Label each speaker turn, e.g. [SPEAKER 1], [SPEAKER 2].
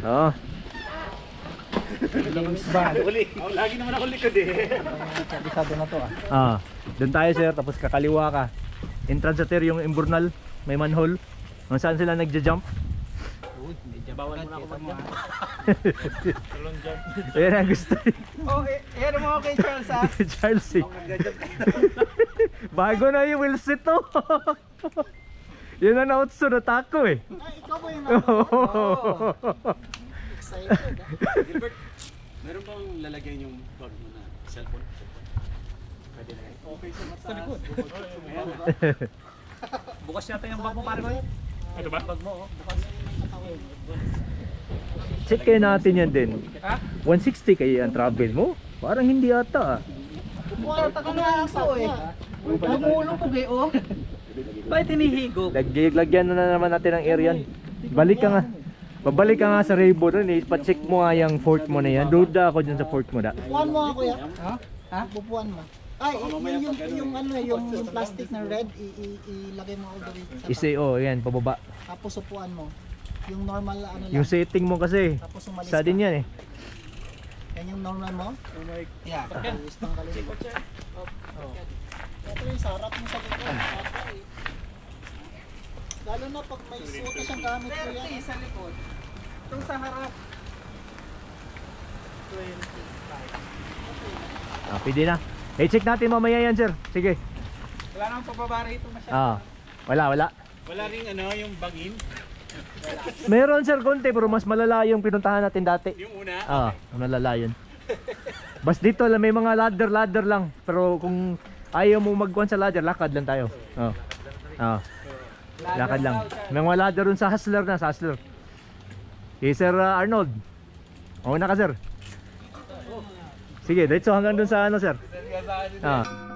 [SPEAKER 1] Oo.
[SPEAKER 2] James Bond.
[SPEAKER 3] Lagi naman ako likod eh.
[SPEAKER 2] Kabisado na to ah.
[SPEAKER 1] Doon tayo sir, tapos kakaliwa ka. Entrance sa ter yung Imburnal, may manhole. Kung saan sila nagja-jump.
[SPEAKER 3] Bawal mo na ako mag-jump.
[SPEAKER 1] Ayan ang gusto.
[SPEAKER 2] Oh, ayan mo kay Charles ah.
[SPEAKER 1] Charles eh. Bago na yung wheel seat to. Yun ang nautso na tako eh.
[SPEAKER 2] Ay, ikaw ba yung excited ah.
[SPEAKER 3] Gilbert, meron bang lalagyan yung bag mo na cellphone? Pwede na. Okay sa mata. Sa likod. Bukas yata yung bag mo pare ko. Ito ba? Bag mo, bukas.
[SPEAKER 1] Check kayo natin yan din. 160 kayo ang travel mo? Parang hindi ata ah.
[SPEAKER 2] Puwarta ka na ako eh. Lumulong ko eh oh. Bakit hinihigo?
[SPEAKER 1] Lagyan na naman natin ang area. Balik ka nga. Babalik ka nga sa Rainbow doon eh. Pa-check mo nga yung fort mo na yan. Duda ako dyan sa fort mo da.
[SPEAKER 2] Bupuan mo ako ya. Ha? Bupuan mo. Ay, yung ano yung plastic na red ilagay mo all the way sa
[SPEAKER 1] Isi yan, pababa.
[SPEAKER 2] tapos upuan mo. Yung normal ano lang.
[SPEAKER 1] Yung setting mo kasi.
[SPEAKER 2] Tapos umalis
[SPEAKER 1] Sa din yan eh.
[SPEAKER 2] Yan yung normal mo? Yeah. Tapos tanggalin mo. Oh. Ito yung sarap mo sa likod. Lalo na pag may suot na siyang gamit ko yan. Sa likod. Itong sa harap. 25.
[SPEAKER 1] Pwede na. Check natin mamaya yan sir. Sige.
[SPEAKER 2] Wala nang pababara ito masyado.
[SPEAKER 1] Wala.
[SPEAKER 3] Wala ring ano, yung bagin?
[SPEAKER 1] Meron sir konti pero mas malala yung pinuntahan natin dati.
[SPEAKER 3] Yung una?
[SPEAKER 1] Malala yun. Bas dito may mga ladder lang. Pero kung ayaw mo magkuhan sa ladder, lakad lang tayo. Lakad lang. May mga ladder dun sa Hustler na, sa Hustler. Sir Arnold. Una ka sir. Sige, diretso hanggang dun sa ano sir.